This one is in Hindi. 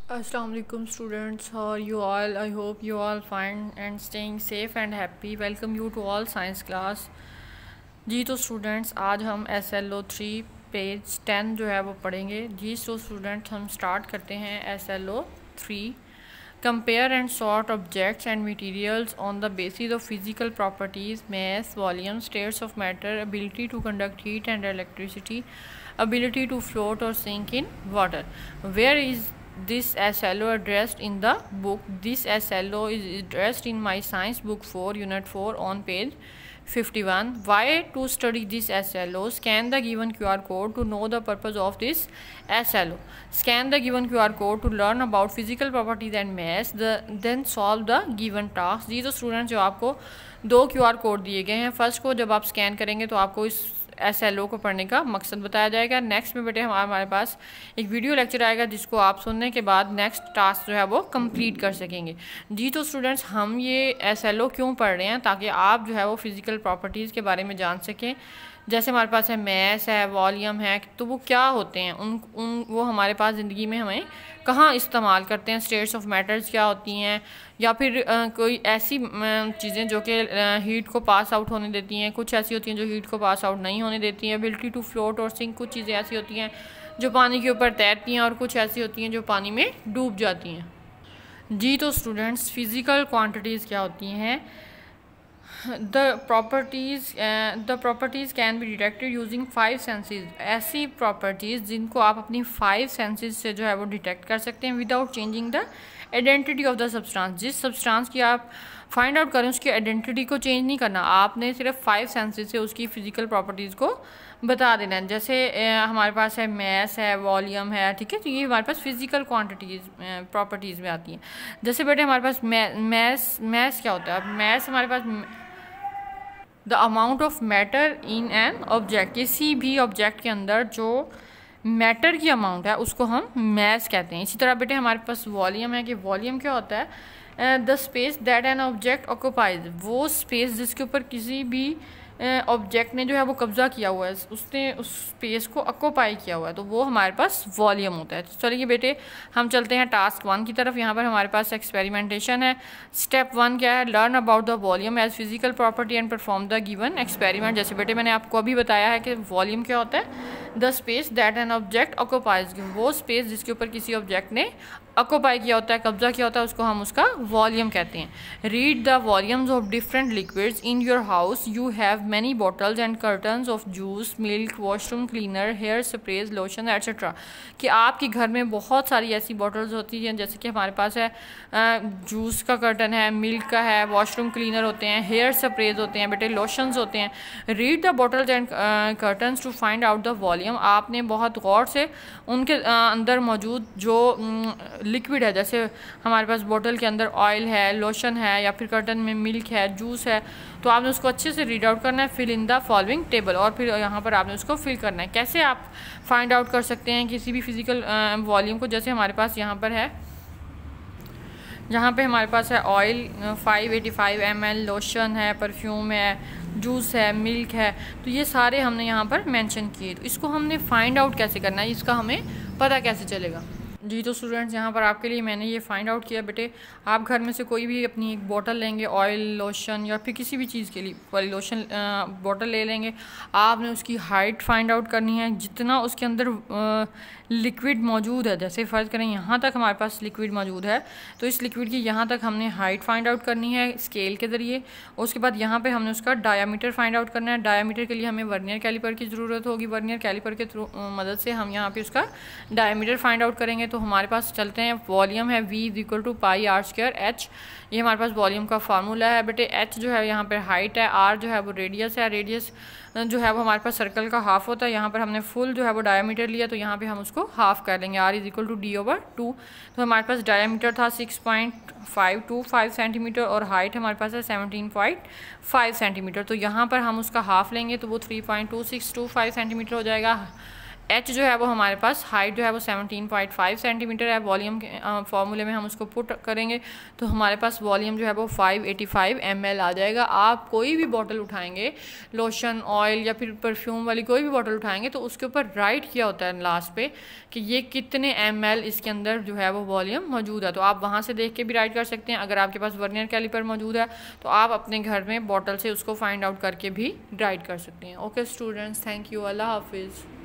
Assalamu alaikum students, how are you all? I hope you all fine and staying safe and happy. Welcome you to all science class. जी तो स्टूडेंट्स आज हम SLO3 पेज 10 जो है वो पढ़ेंगे। जी तो स्टूडेंट्स हम स्टार्ट करते हैं SLO3। Compare and sort objects and materials on the basis of physical properties, mass, volume, states of matter, ability to conduct heat and electricity, ability to float or sink in water. Where is this SLO addressed in the book? This SLO is addressed in my science book 4 unit 4 on page 51. Why to study this SLO? Scan the given QR code to know the purpose of this SLO. Scan the given QR code to learn about physical properties and mass. Then solve the given task. जी तो स्टूडेंट्स जो आपको दो QR कोड दिए गए हैं, फर्स्ट को जब आप स्कैन करेंगे तो आपको इस SLO को पढ़ने का मकसद बताया जाएगा। नेक्स्ट में बेटे हमारे पास एक वीडियो लेक्चर आएगा जिसको आप सुनने के बाद नेक्स्ट टास्क जो है वो कंप्लीट कर सकेंगे। जी तो स्टूडेंट्स हम ये SLO क्यों पढ़ रहे हैं? ताकि आप जो है वो फिज़िकल प्रॉपर्टीज़ के बारे में जान सकें। जैसे हमारे पास है मैस है, वॉल्यूम है, तो वो क्या होते हैं, वो हमारे पास ज़िंदगी में हमें कहाँ इस्तेमाल करते हैं, स्टेट्स ऑफ मैटर्स क्या होती हैं, या फिर कोई ऐसी चीज़ें जो कि हीट को पास आउट होने देती हैं, कुछ ऐसी होती हैं जो हीट को पास आउट नहीं होने देती हैं, एबिलिटी टू फ्लोट और सिंक, कुछ चीज़ें ऐसी होती हैं जो पानी के ऊपर तैरती हैं और कुछ ऐसी होती हैं जो पानी में डूब जाती हैं। जी तो स्टूडेंट्स फिज़िकल क्वांटिटीज़ क्या होती हैं? The properties can be detected using 5 senses. ऐसी properties जिनको आप अपनी 5 senses से जो है वो डिटेक्ट कर सकते हैं without changing the identity of the substance. जिस substance की आप फाइंड आउट करें उसकी आइडेंटिटी को चेंज नहीं करना, आपने सिर्फ 5 सेंसेस से उसकी फ़िज़िकल प्रॉपर्टीज़ को बता देना है। जैसे हमारे पास है मैस है, वॉल्यूम है, ठीक है, तो ये हमारे पास फिज़िकल क्वांटिटीज़ प्रॉपर्टीज़ में आती हैं। जैसे बेटे हमारे पास मैस क्या होता है? मैस हमारे पास the amount of matter in an object, किसी भी ऑब्जेक्ट के अंदर जो मैटर की अमाउंट है उसको हम मैस कहते हैं। इसी तरह बेटे हमारे पास वॉल्यूम है कि वॉल्यूम क्या होता है? The space that an object occupies, वो स्पेस जिसके ऊपर किसी भी ऑब्जेक्ट ने जो है वो कब्ज़ा किया हुआ है, उसने उस स्पेस को ऑक्यूपाई किया हुआ है, तो वो हमारे पास वॉल्यूम होता है। तो चलिए बेटे हम चलते हैं टास्क 1 की तरफ। यहाँ पर हमारे पास एक्सपेरिमेंटेशन है। स्टेप 1 क्या है? Learn about the volume as physical property and perform the given experiment. जैसे बेटे मैंने आपको अभी बताया है कि वॉल्यूम क्या होता है? The space that an object occupies, वो स्पेस जिसके ऊपर किसी ऑब्जेक्ट ने ऑक्यूपाई किया होता है, कब्जा किया होता है, उसको हम उसका वॉल्यूम कहते हैं। Read the volumes of different liquids in your house. You have many bottles and cartons of juice, milk, washroom cleaner, hair sprays, lotion etcetera. कि आपके घर में बहुत सारी ऐसी बॉटल्स होती हैं, जैसे कि हमारे पास है जूस का कर्टन है, मिल्क का है, वॉशरूम क्लीनर होते हैं, हेयर स्प्रेज होते हैं, बेटे लोशंस होते हैं। Read the bottles and cartons to find out the volume. आपने बहुत गौर से उनके अंदर मौजूद जो लिक्विड है, जैसे हमारे पास बोतल के अंदर ऑयल है, लोशन है, या फिर कर्टन में मिल्क है, जूस है, तो आपने उसको अच्छे से रीड आउट करना है। Fill in the following table, और फिर यहाँ पर आपने उसको फिल करना है। कैसे आप फाइंड आउट कर सकते हैं किसी भी फिजिकल वॉल्यूम को? जैसे हमारे पास यहाँ पर है, जहाँ पे हमारे पास है ऑयल 585 ml, लोशन है, परफ्यूम है, जूस है, मिल्क है, तो ये सारे हमने यहाँ पर मेंशन किए। तो इसको हमने फाइंड आउट कैसे करना है, इसका हमें पता कैसे चलेगा? जी तो स्टूडेंट्स यहाँ पर आपके लिए मैंने ये फाइंड आउट किया। बेटे आप घर में से कोई भी अपनी एक बोतल लेंगे, ऑयल, लोशन या फिर किसी भी चीज़ के लिए कोई लोशन बोतल ले लेंगे। आपने उसकी हाइट फाइंड आउट करनी है, जितना उसके अंदर लिक्विड मौजूद है। जैसे फ़र्ज़ करें यहाँ तक हमारे पास लिक्विड मौजूद है, तो इस लिक्विड की यहाँ तक हमने हाइट फाइंड आउट करनी है स्केल के ज़रिए। उसके बाद यहाँ पे हमने उसका डायामीटर फाइंड आउट करना है। डायामीटर के लिए हमें वर्नियर कैलिपर की ज़रूरत होगी। वर्नियर कैलिपर के मदद से हम यहाँ पे उसका डायामीटर फाइंड आउट करेंगे। तो हमारे पास चलते हैं, वॉल्यूम है V = πr²। h ये हमारे पास वॉल्यूम का फार्मूला है। बेटे h जो है यहाँ पर हाइट है, r जो है वो रेडियस है, रेडियस जो है वो हमारे पास सर्कल का हाफ होता है। यहाँ पर हमने फुल जो है वो डायमीटर लिया, तो यहाँ पे हम उसको हाफ कर लेंगे। r = d/2। तो हमारे पास डायमीटर था 6.525 सेंटीमीटर और हाइट हमारे पास है 17.5 सेंटीमीटर। तो यहाँ पर हम उसका हाफ लेंगे तो वो 3.2625 सेंटीमीटर हो जाएगा। एच जो है वो हमारे पास हाइट जो है वो 17.5 सेंटीमीटर है। वॉल्यूम के फॉर्मूले में हम उसको पुट करेंगे तो हमारे पास वॉल्यूम जो है वो 585 ml आ जाएगा। आप कोई भी बॉटल उठाएंगे, लोशन, ऑयल या फिर परफ्यूम वाली कोई भी बॉटल उठाएंगे तो उसके ऊपर राइट किया होता है लास्ट पे कि ये कितने ml इसके अंदर जो है वो वॉल्यूम मौजूद है। तो आप वहाँ से देख के भी राइट कर सकते हैं। अगर आपके पास वर्नियर कैलिपर मौजूद है तो आप अपने घर में बॉटल से उसको फाइंड आउट करके भी राइट कर सकते हैं। ओके स्टूडेंट्स, थैंक यू, अल्लाह हाफिज़।